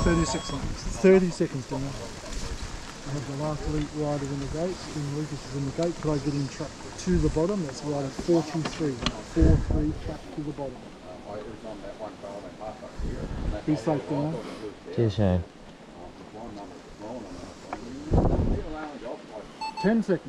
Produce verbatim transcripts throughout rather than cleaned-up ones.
thirty-six seconds. thirty seconds, Dino. I have the last elite rider in the gate. Then Lucas is in the gate. Could I get him track to the bottom? That's rider forty-three. forty-three track to the bottom. Be safe, Dino. Cheers, Shane. ten seconds.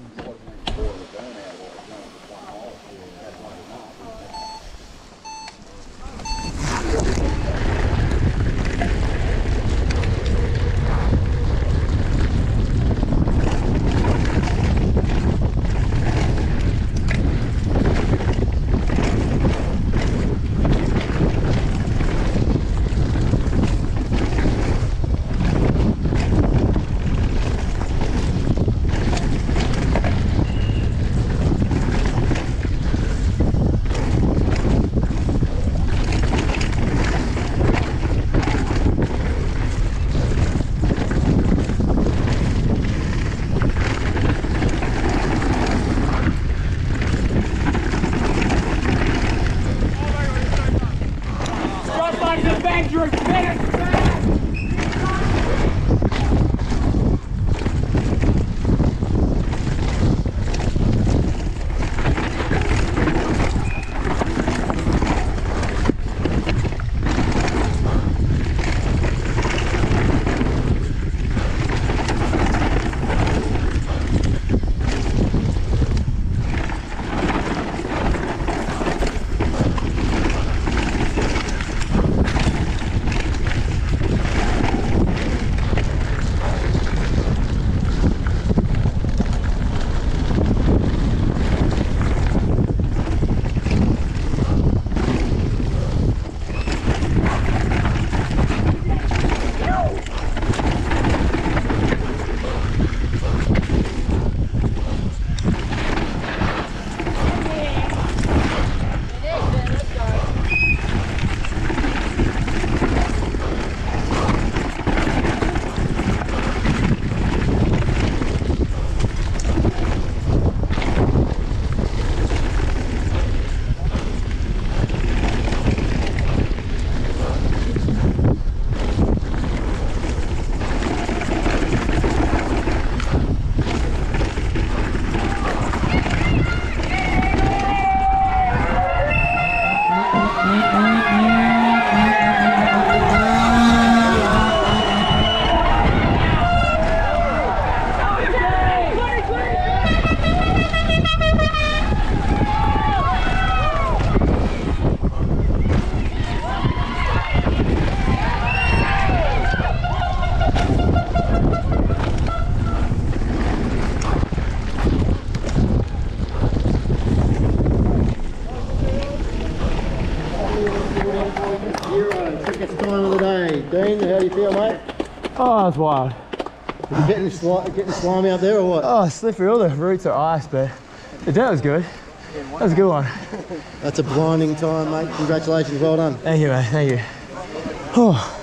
Dean, how do you feel, mate? Oh, it's wild. Are you getting, sli getting slimy out there or what? Oh, slippery. All the roots are ice, but the dirt was good. That was a good one. That's a blinding time, mate. Congratulations, well done. Thank you, mate. Thank you. Oh.